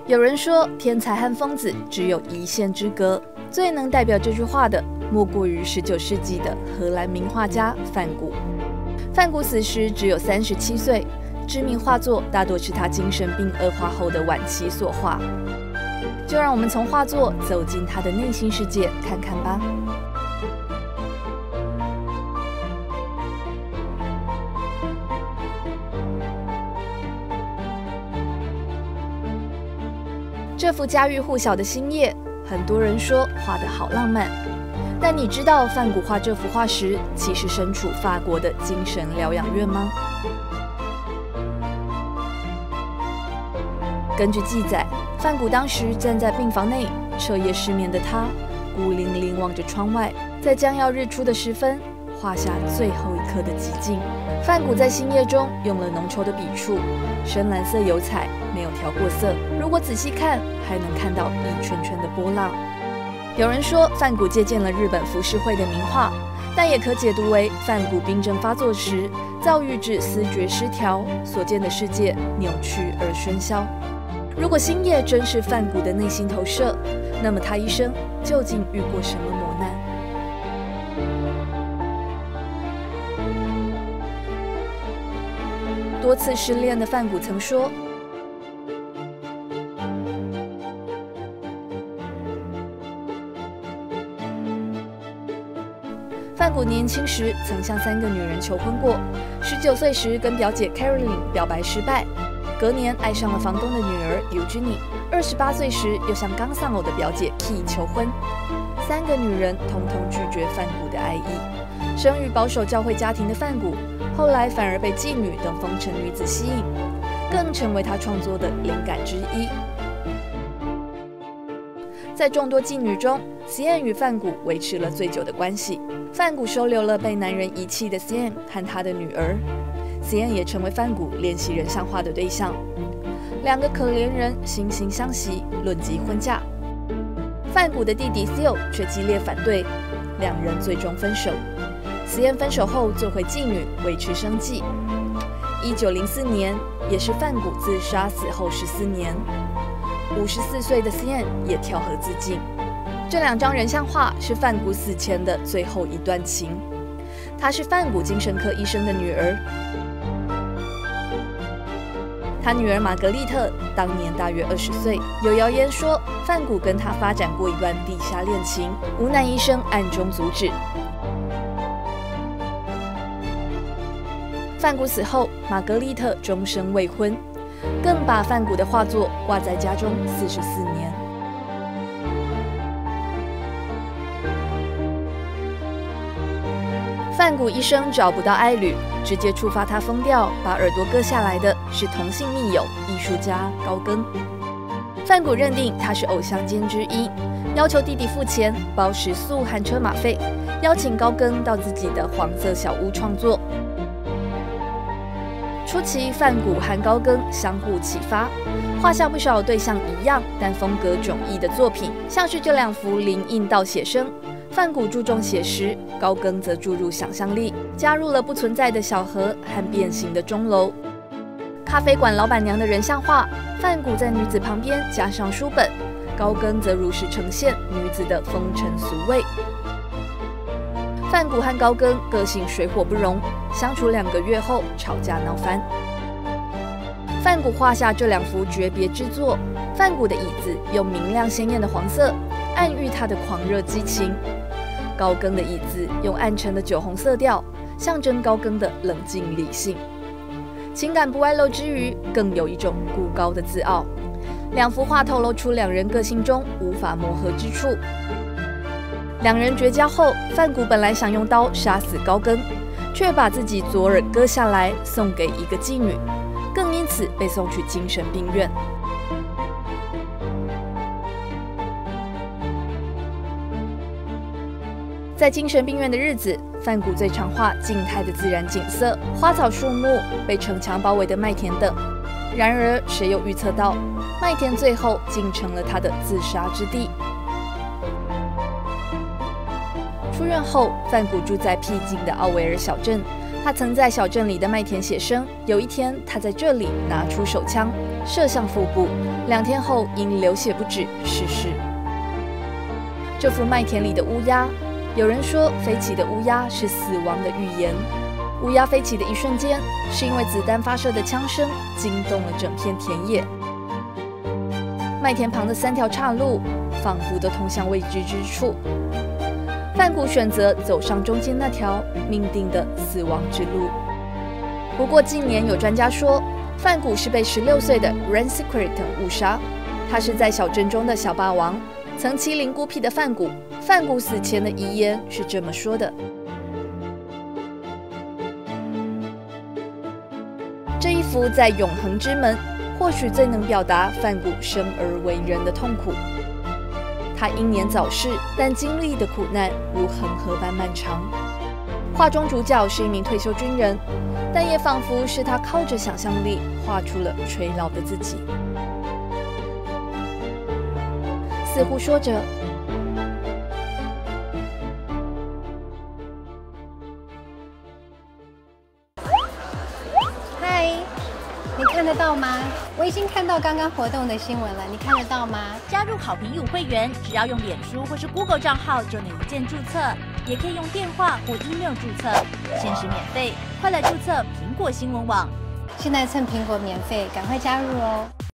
有人说，天才和疯子只有一线之隔。最能代表这句话的，莫过于19世纪的荷兰名画家梵谷。梵谷死时只有37岁，知名画作大多是他精神病恶化后的晚期所画。就让我们从画作走进他的内心世界看看吧。这幅家喻户晓的星夜，很多人说画得好浪漫，但你知道梵谷画这幅画时，其实身处法国的精神疗养院吗？根据记载，梵谷当时站在病房内，彻夜失眠的他，孤零零望着窗外，在将要日出的时分，画下最后一刻的寂静。梵谷在星夜中用了浓稠的笔触，深蓝色油彩，没有调过色。如果仔细看，还能看到一圈圈的波浪。有人说梵谷借鉴了日本浮世绘的名画，但也可解读为梵谷病症发作时，躁郁致思觉失调，所见的世界扭曲而喧嚣。如果星夜真是梵谷的内心投射，那么他一生究竟遇过什么磨难？多次失恋的梵谷曾说：“梵谷年轻时曾向3个女人求婚过，19岁时跟表姐 Caroline 表白失败。”隔年爱上了房东的女儿 Eugenie，28岁时又向刚丧偶的表姐 Key 求婚。3个女人统统拒绝梵谷的爱意。生于保守教会家庭的梵谷，后来反而被妓女等风尘女子吸引，更成为他创作的灵感之一。在众多妓女中 ，Sienne 与梵谷维持了最久的关系。梵谷收留了被男人遗弃的 Sienne 和他的女儿。Sienne 也成为梵谷练习人像画的对象，2个可怜人惺惺相惜，论及婚嫁。梵谷的弟弟 Theo 却激烈反对，2人最终分手。Sienne 分手后做回妓女，维持生计。1904年，也是梵谷自杀死后14年，54岁的 Sienne 也跳河自尽。这2张人像画是梵谷死前的最后一段情。她是梵谷精神科医生的女儿。他女儿玛格丽特当年大约20岁，有谣言说梵谷跟她发展过一段地下恋情，无奈医生暗中阻止。梵谷死后，玛格丽特终生未婚，更把梵谷的画作挂在家中44年。梵谷一生找不到爱侣，直接触发他疯掉，把耳朵割下来的是同性密友艺术家高更。梵谷认定他是偶像间之一，要求弟弟付钱包食宿和车马费，邀请高更到自己的黄色小屋创作。初期，梵谷和高更相互启发，画下不少对象一样但风格迥异的作品，像是这2幅灵印倒写生。梵谷注重写实，高更则注入想象力，加入了不存在的小河和变形的钟楼。咖啡馆老板娘的人像画，梵谷在女子旁边加上书本，高更则如实呈现女子的风尘俗味。梵谷和高更个性水火不容，相处2个月后吵架闹翻。梵谷画下这2幅诀别之作，梵谷的椅子用明亮鲜艳的黄色暗喻他的狂热激情。高更的椅子用暗沉的酒红色调，象征高更的冷静理性。情感不外露之余，更有一种孤高的自傲。2幅画透露出2人个性中无法磨合之处。2人绝交后，梵谷本来想用刀杀死高更，却把自己左耳割下来送给一个妓女，更因此被送去精神病院。在精神病院的日子，梵谷最常画静态的自然景色，花草树木、被城墙包围的麦田等。然而，谁又预测到麦田最后竟成了他的自杀之地？出院后，梵谷住在僻静的奥维尔小镇， 他曾在小镇里的麦田写生，有一天他在这里拿出手枪，射向腹部，2天后因流血不止逝世。这幅麦田里的乌鸦，有人说飞起的乌鸦是死亡的预言。乌鸦飞起的一瞬间，是因为子弹发射的枪声惊动了整片田野。麦田旁的3条岔路，仿佛都通向未知之处。范谷选择走上中间那条命定的死亡之路。不过近年有专家说，范谷是被16岁的 Rancy Creighton 误杀。他是在小镇中的小霸王，曾欺凌孤僻的范谷。范谷死前的遗言是这么说的：这一幅在永恒之门，或许最能表达范谷生而为人的痛苦。他英年早逝，但经历的苦难如恒河般漫长。画中主角是一名退休军人，但也仿佛是他靠着想象力画出了垂老的自己。似乎说着， 嗨，你看得到吗？我已经看到刚刚活动的新闻了，你看得到吗？ 加入好评友会员，只要用脸书或是 Google 账号就能一键注册，也可以用电话或 email 注册，限时免费，快来注册苹果新闻网。 现在趁苹果免费，赶快加入哦！